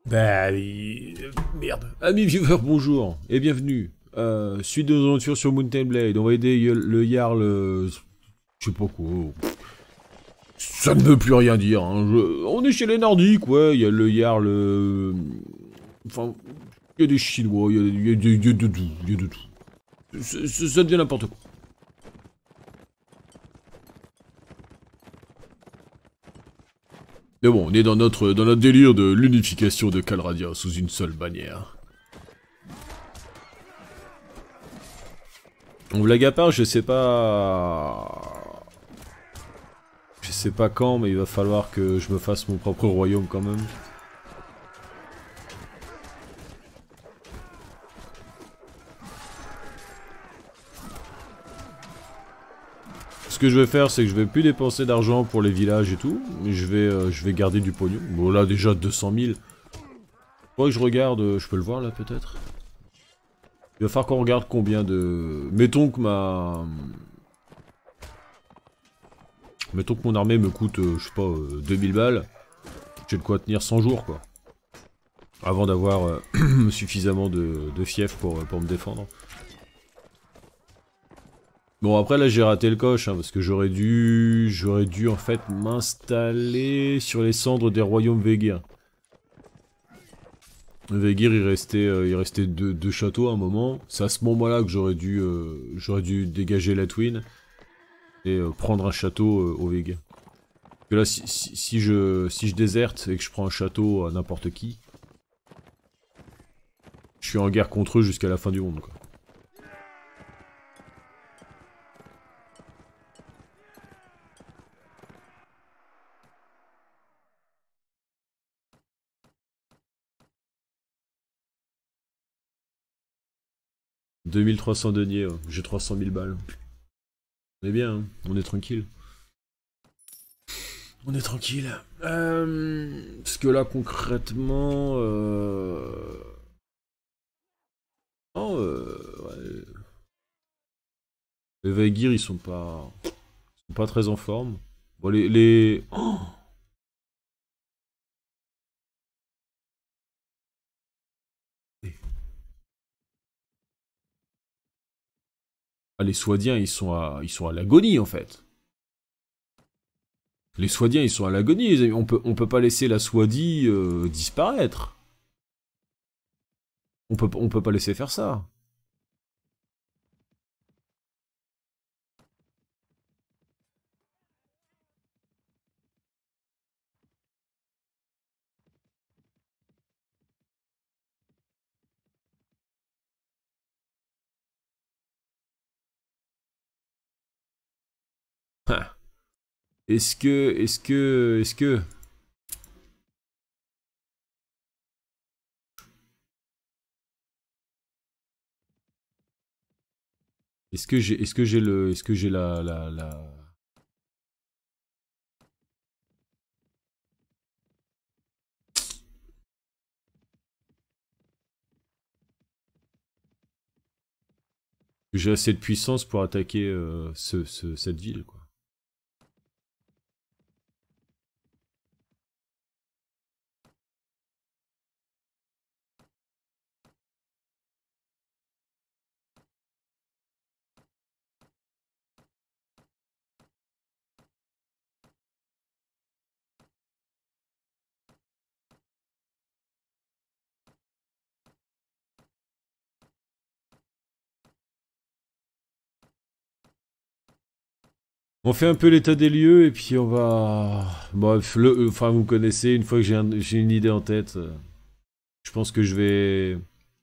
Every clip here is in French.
Merde. Amis viewers, bonjour et bienvenue. Suite de nos aventures sur Mountain Blade. On va aider le Jarl... je sais pas quoi. Ça ne veut plus rien dire. Hein. On est chez les Nordiques, ouais. Il y a le Jarl... Enfin... Il y a des Chinois, il y a de tout. Il y a de tout. Ça devient n'importe quoi. Mais bon, on est dans notre délire de l'unification de Calradia sous une seule bannière. On blague à part, je sais pas... Je sais pas quand, mais il va falloir que je me fasse mon propre royaume quand même. Ce que je vais faire, c'est que je vais plus dépenser d'argent pour les villages et tout, mais je vais garder du pognon. Bon là déjà 200 000. Faudrait que je regarde, je peux le voir là peut-être. Il va falloir qu'on regarde combien de... Mettons que Mettons que mon armée me coûte, je sais pas, 2000 balles. J'ai de quoi tenir 100 jours quoi. Avant d'avoir suffisamment de fief pour me défendre. Bon après là j'ai raté le coche hein, parce que j'aurais dû en fait m'installer sur les cendres des royaumes Vegir. Vegir il restait deux châteaux à un moment. C'est à ce moment-là que j'aurais dû dégager la Twin et prendre un château au Vegir. Parce que là si je déserte et que je prends un château à n'importe qui, je suis en guerre contre eux jusqu'à la fin du monde quoi. « 2300 deniers, ouais. J'ai 300 000 balles. On est bien, hein, on est tranquille. On est tranquille. Parce que là, concrètement... Non, ouais. Les Vaegir, ils sont pas très en forme. Bon, Oh, ah, les Swadiens, ils sont à l'agonie, en fait. Les Swadiens, ils sont à l'agonie, les amis. On peut pas laisser la Swadie disparaître. On peut pas laisser faire ça. Est-ce que... Est-ce que... Est-ce que... Est-ce que j'ai le... Est-ce que j'ai la... J'ai assez de puissance pour attaquer cette ville, quoi. On fait un peu l'état des lieux et puis on va... Bref, enfin vous connaissez, une fois que j'ai une idée en tête, je pense que je vais...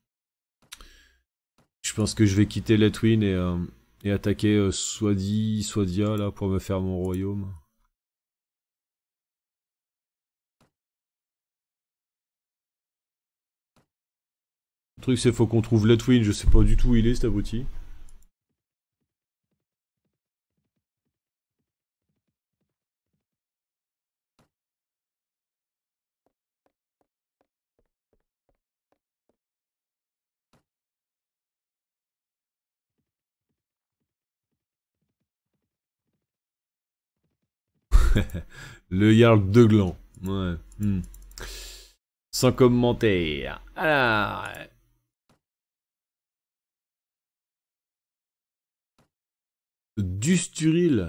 Je pense que je vais quitter la Twin et attaquer Swadia là pour me faire mon royaume. Le truc c'est faut qu'on trouve la Twin, je sais pas du tout où il est cet abruti. Le Jarl de Gland. Ouais. 5 Sans commentaire. Alors... Dusturil.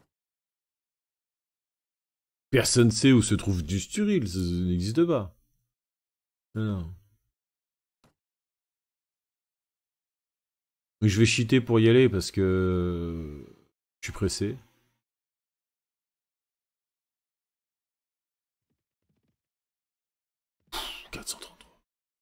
Personne sait où se trouve Dusturil, ça n'existe pas. Non. Mais je vais cheater pour y aller parce que... Je suis pressé. Pff, 433.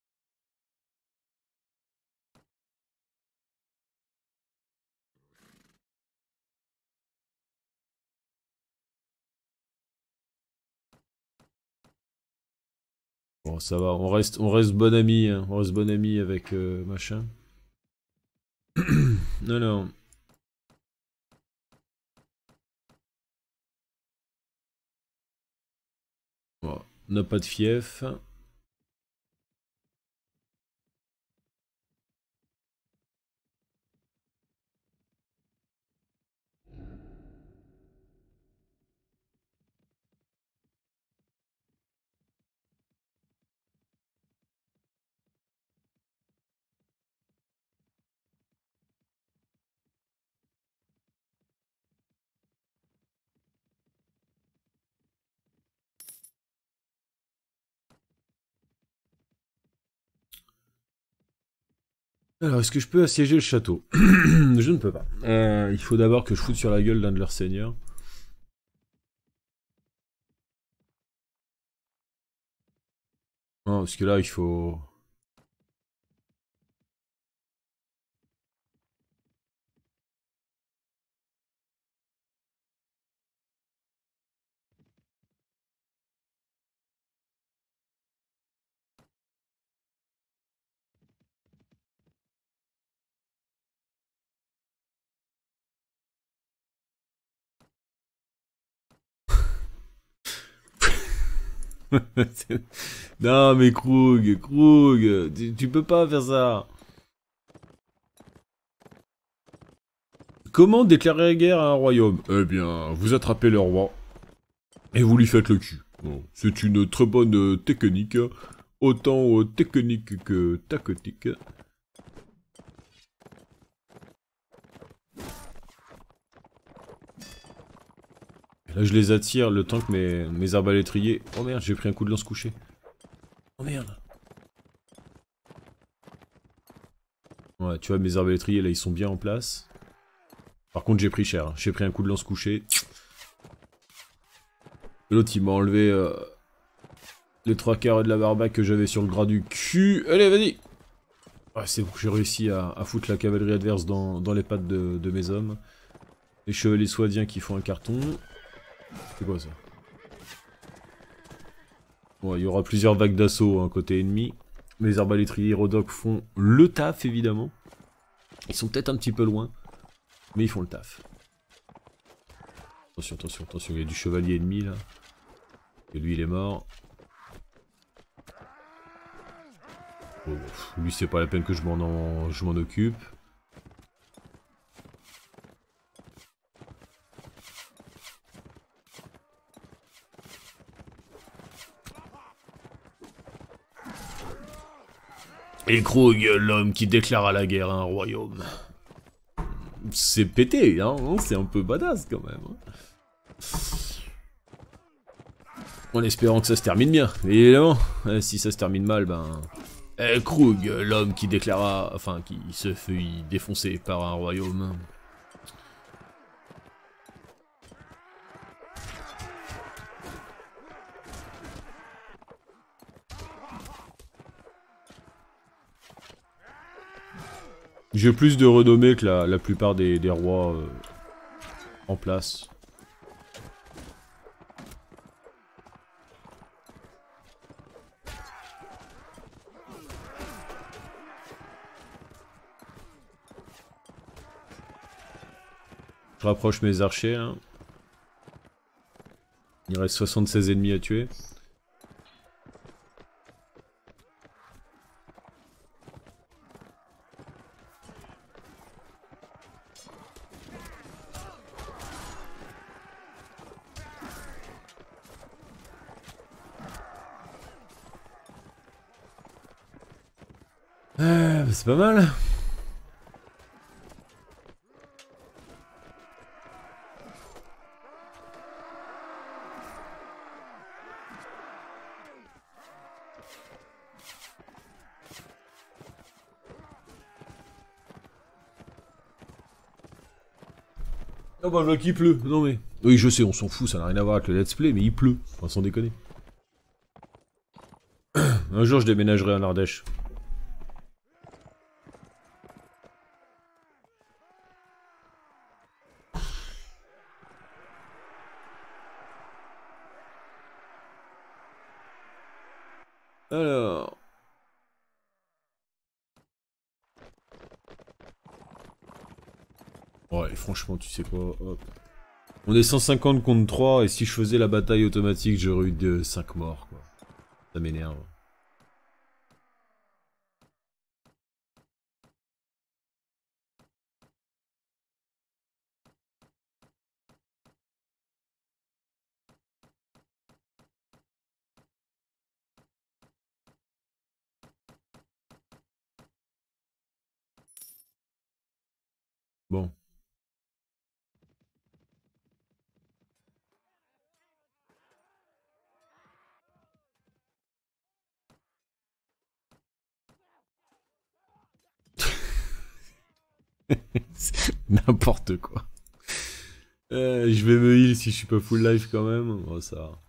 Bon, ça va, on reste bon ami, hein. On reste bon ami avec machin. Non, non. Bon, on n'a pas de fief. Alors, est-ce que je peux assiéger le château? Je ne peux pas. Il faut d'abord que je foute sur la gueule d'un de leurs seigneurs. Non, parce que là, il faut... Non, mais Krug, tu peux pas faire ça. Comment déclarer guerre à un royaume? Eh bien, vous attrapez le roi et vous lui faites le cul. Bon, c'est une très bonne technique, autant technique que tactique. Là, je les attire le temps que mes arbalétriers... Oh merde, j'ai pris un coup de lance couché. Oh merde. Ouais, tu vois, mes arbalétriers, là, ils sont bien en place. Par contre, j'ai pris cher. Hein. J'ai pris un coup de lance couché. L'autre, il m'a enlevé les 3/4 de la barbaque que j'avais sur le gras du cul. Allez, vas-y. Ouais, c'est bon, j'ai réussi à foutre la cavalerie adverse dans les pattes de mes hommes. Les chevaliers swadiens qui font un carton. C'est quoi ça? Bon, il y aura plusieurs vagues d'assaut hein, côté ennemi. Les arbalétriers Rodok font le taf, évidemment. Ils sont peut-être un petit peu loin, mais ils font le taf. Attention, attention, attention, il y a du chevalier ennemi, là. Et lui, il est mort. Oh, lui, c'est pas la peine que je m'en occupe. Et Krug, l'homme qui déclara la guerre à un royaume. C'est pété, hein, c'est un peu badass quand même. En espérant que ça se termine bien, évidemment. Si ça se termine mal, ben... Krug, l'homme qui déclara... Enfin, qui se fit défoncer par un royaume. J'ai plus de renommée que la plupart des rois en place. Je rapproche mes archers. Hein. Il reste 76 ennemis à tuer. C'est pas mal. Ah bah je vois qu'il pleut, non mais... Oui je sais, on s'en fout, ça n'a rien à voir avec le let's play, mais il pleut, enfin sans déconner. Un jour je déménagerai en Ardèche. Alors... Ouais, franchement, tu sais quoi, hop. On est 150 contre 3, et si je faisais la bataille automatique, j'aurais eu 5 morts, quoi. Ça m'énerve. Bon. C'est n'importe quoi. Je vais me heal si je suis pas full life quand même. Oh, ça va.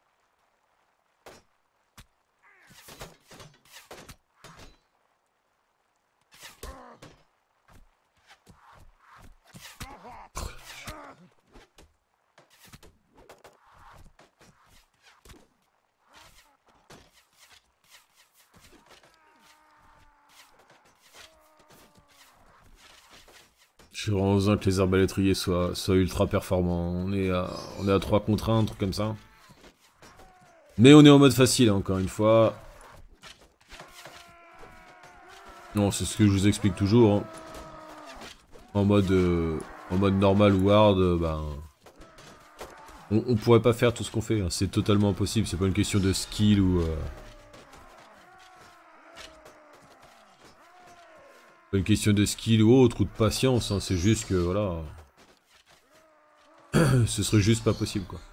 J'ai vraiment besoin que les arbalétriers soient ultra performants. On est à 3 contre 1, un truc comme ça. Mais on est en mode facile, hein, encore une fois. Non, c'est ce que je vous explique toujours. Hein. En mode normal ou hard, ben... On pourrait pas faire tout ce qu'on fait, hein. C'est totalement impossible. C'est pas une question de skill ou... Pas une question de skill ou autre, ou de patience, hein. C'est juste que, voilà... Ce serait juste pas possible, quoi.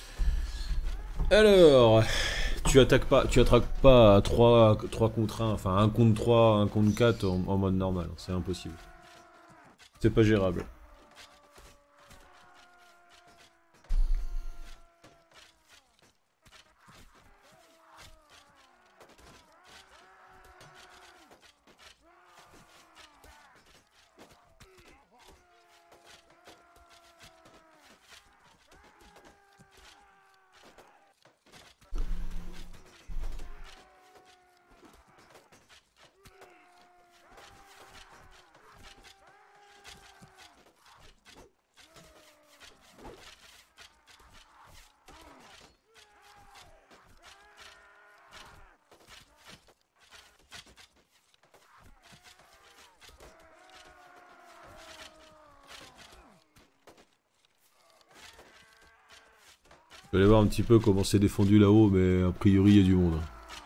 Alors... Tu attaques pas à 3 contre 1, enfin 1 contre 3, 1 contre 4 en mode normal, c'est impossible. C'est pas gérable. Je vais aller voir un petit peu comment c'est défendu là-haut, mais a priori il y a du monde.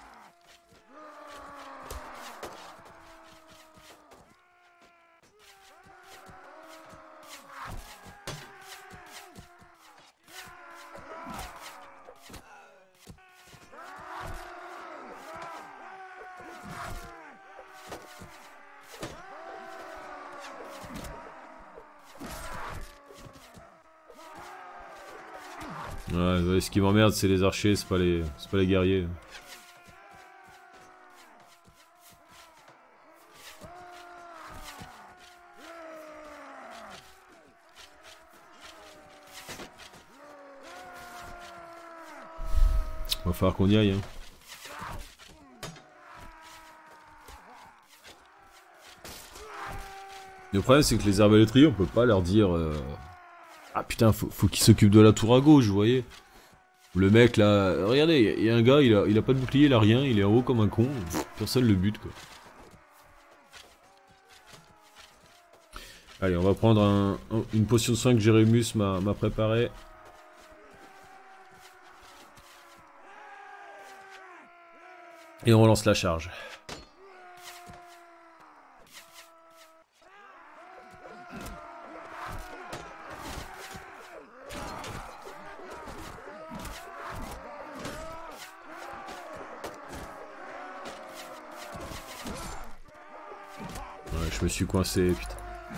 Ouais, ce qui m'emmerde c'est les archers, c'est pas les guerriers. Va falloir qu'on y aille. Hein. Le problème c'est que les arbalétriers on peut pas leur dire... Ah putain, faut qu'ils s'occupent de la tour à gauche, vous voyez. Le mec là, regardez, il y a un gars, il a pas de bouclier, il a rien, il est en haut comme un con, personne le bute quoi. Allez, on va prendre une potion de 5 que Jérémus m'a préparée. Et on relance la charge. Je me suis coincé, putain.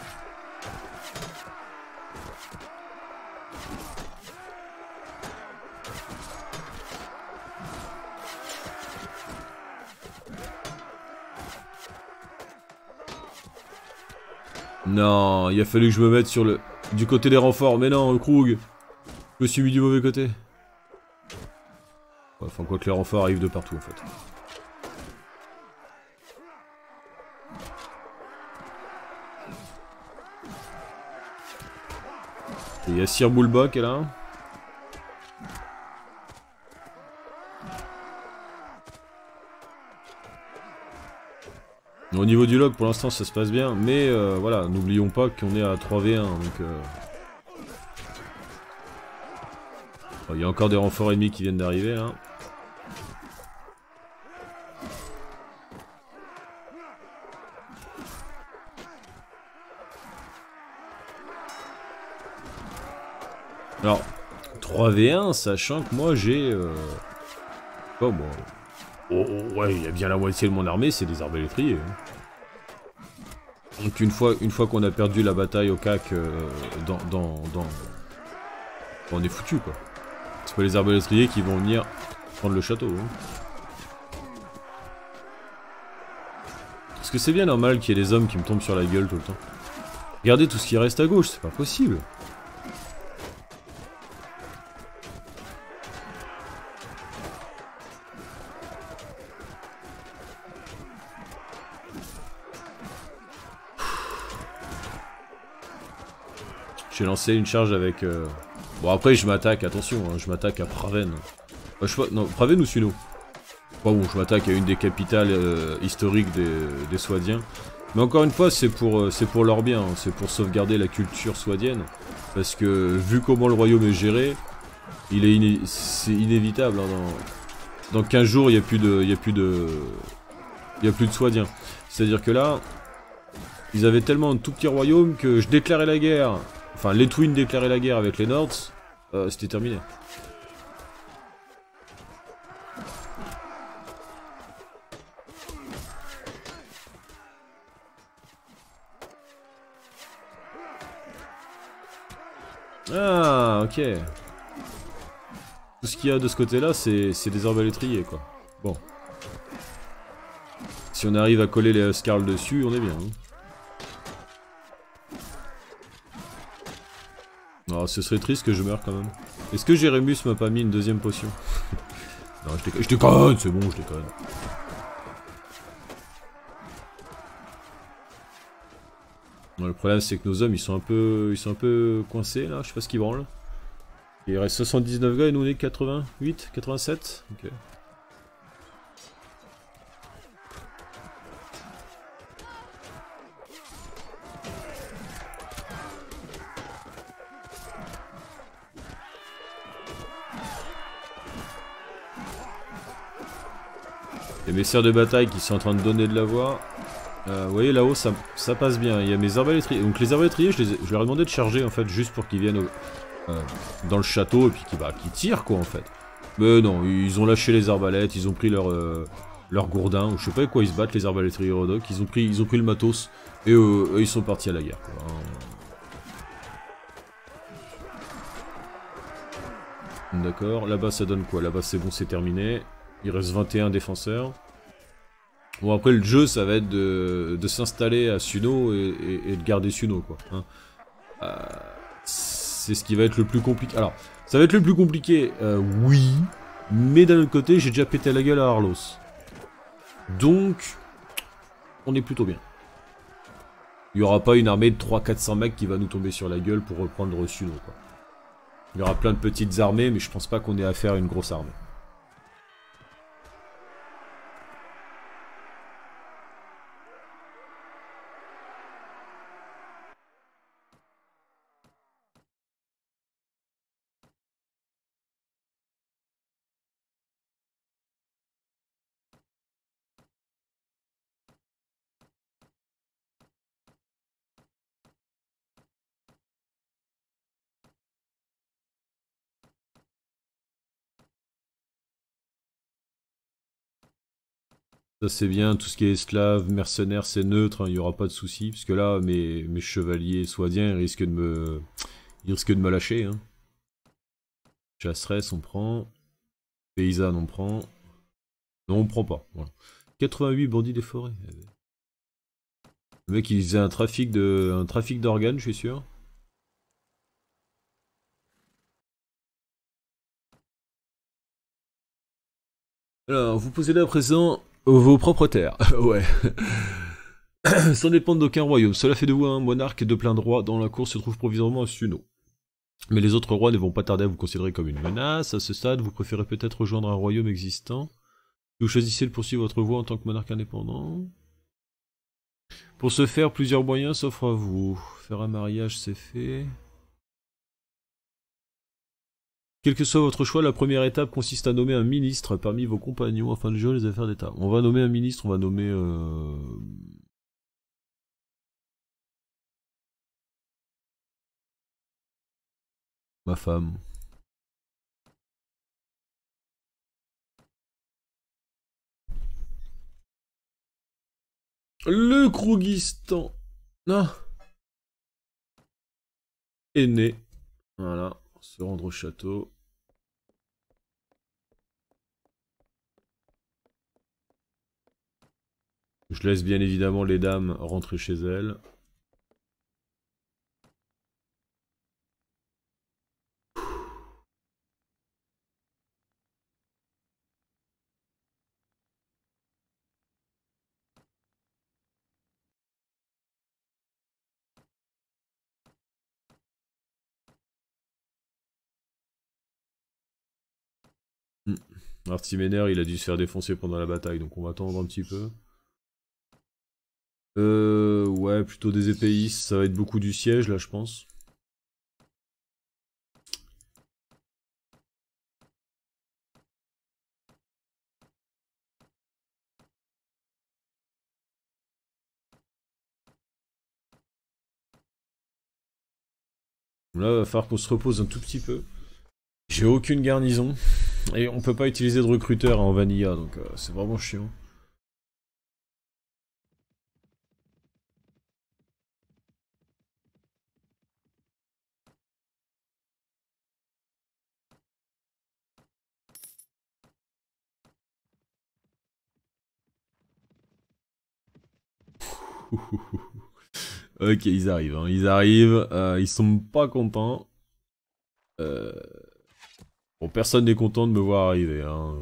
Non, il a fallu que je me mette sur le... du côté des renforts. Mais non, Krug. Je me suis mis du mauvais côté. Ouais, enfin, quoi que les renforts arrivent de partout, en fait. Et il y a Sir Bulba qui est là. Au niveau du log, pour l'instant, ça se passe bien. Mais voilà, n'oublions pas qu'on est à 3v1. Donc, il y a encore des renforts ennemis qui viennent d'arriver, là. Alors, 3v1, sachant que moi j'ai... Oh, bon... Oh, ouais, il y a bien la moitié de mon armée, c'est des arbalétriers. Hein. Donc une fois qu'on a perdu la bataille au CAC, on est foutu, quoi. C'est pas les arbalétriers qui vont venir prendre le château. Hein. Parce que c'est bien normal qu'il y ait des hommes qui me tombent sur la gueule tout le temps. Regardez tout ce qui reste à gauche, c'est pas possible. J'ai lancé une charge avec... Bon après je m'attaque, attention, hein, je m'attaque à Praven. Non, Praven ou Suno. Bon, je m'attaque à une des capitales historiques des Swadiens. Mais encore une fois, c'est pour leur bien, hein, c'est pour sauvegarder la culture swadienne. Parce que vu comment le royaume est géré, c'est inévitable. Hein, dans 15 jours, il n'y a plus de Swadiens. C'est-à-dire que là, ils avaient tellement un tout petit royaume que je déclarais la guerre. Enfin, les Twins déclaraient la guerre avec les Nords, c'était terminé. Ah, ok. Tout ce qu'il y a de ce côté-là, c'est des arbalétriers, quoi. Bon. Si on arrive à coller les Huskarls dessus, on est bien. Hein. Oh, ce serait triste que je meure quand même. Est-ce que Jérémus m'a pas mis une deuxième potion? Non, je déconne, c'est bon, je déconne. Non, le problème c'est que nos hommes ils sont un peu coincés là, je sais pas ce qu'ils branlent. Il reste 79 gars et nous on est 88, 87. Ok. Les messieurs de bataille qui sont en train de donner de la voix. Vous voyez là-haut ça passe bien, il y a mes arbalétriers. Donc les arbalétriers je leur ai demandé de charger en fait juste pour qu'ils viennent dans le château et puis qu'ils tirent quoi en fait. Mais non, ils ont lâché les arbalètes, ils ont pris leur gourdin, ou je sais pas avec quoi ils se battent les arbalétriers Rodok, ils ont pris le matos et eux ils sont partis à la guerre quoi. D'accord, là-bas ça donne quoi? Là-bas c'est bon, c'est terminé. Il reste 21 défenseurs. Bon après le jeu ça va être de s'installer à Suno et de garder Suno quoi. Hein. C'est ce qui va être le plus compliqué. Alors, ça va être le plus compliqué, oui. Mais d'un autre côté, j'ai déjà pété la gueule à Arlos. Donc, on est plutôt bien. Il n'y aura pas une armée de 300-400 mecs qui va nous tomber sur la gueule pour reprendre Suno quoi. Il y aura plein de petites armées, mais je pense pas qu'on ait affaire à une grosse armée. Ça c'est bien, tout ce qui est esclave, mercenaire, c'est neutre, hein, il n'y aura pas de souci. Parce que là, mes chevaliers swadiens ils risquent de me lâcher. Hein. Chasseresse, on prend. Paysanne, on prend. Non, on prend pas. Voilà. 88 bandits des forêts. Le mec, il faisait un trafic d'organes, je suis sûr. Alors, vous possédez à présent vos propres terres. Ouais. Sans dépendre d'aucun royaume. Cela fait de vous un monarque de plein droit dont la cour se trouve provisoirement à Suno. Mais les autres rois ne vont pas tarder à vous considérer comme une menace. À ce stade, vous préférez peut-être rejoindre un royaume existant. Vous choisissez de poursuivre votre voie en tant que monarque indépendant. Pour ce faire, plusieurs moyens s'offrent à vous. Faire un mariage, c'est fait. Quel que soit votre choix, la première étape consiste à nommer un ministre parmi vos compagnons afin de gérer les affaires d'État. On va nommer un ministre, on va nommer... ma femme. Le Krougistan. Non. Est né. Voilà. Se rendre au château. Je laisse bien évidemment les dames rentrer chez elles. Artiménère, il a dû se faire défoncer pendant la bataille, donc on va attendre un petit peu. Ouais, plutôt des épéistes, ça va être beaucoup du siège là, je pense. Là, il va falloir qu'on se repose un tout petit peu. J'ai aucune garnison. Et on peut pas utiliser de recruteur en vanilla, donc c'est vraiment chiant. Ok, ils arrivent, hein. Ils arrivent, ils sont pas contents. Bon, personne n'est content de me voir arriver, hein.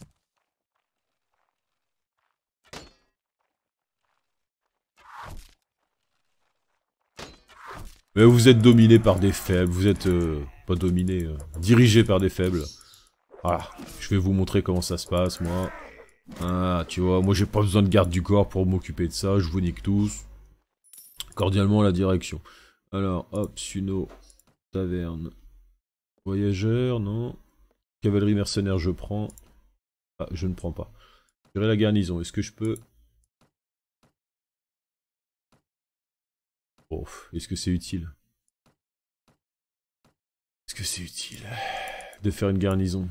Mais vous êtes dominé par des faibles, vous êtes pas dominé, dirigé par des faibles. Voilà, je vais vous montrer comment ça se passe, moi. Ah, tu vois, moi j'ai pas besoin de garde du corps pour m'occuper de ça, je vous nique tous. Cordialement la direction. Alors, hop, Suno, taverne. Voyageur, non. Cavalerie mercenaire, je prends. Ah, je ne prends pas. Gérer la garnison, est-ce que je peux... Oh, est-ce que c'est utile? Est-ce que c'est utile de faire une garnison?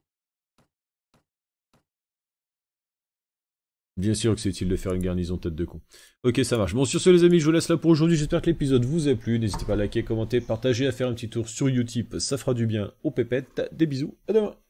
Bien sûr que c'est utile de faire une garnison tête de con. Ok, ça marche. Bon, sur ce les amis, je vous laisse là pour aujourd'hui. J'espère que l'épisode vous a plu. N'hésitez pas à liker, commenter, partager, à faire un petit tour sur Utip. Ça fera du bien aux pépettes. Des bisous, à demain.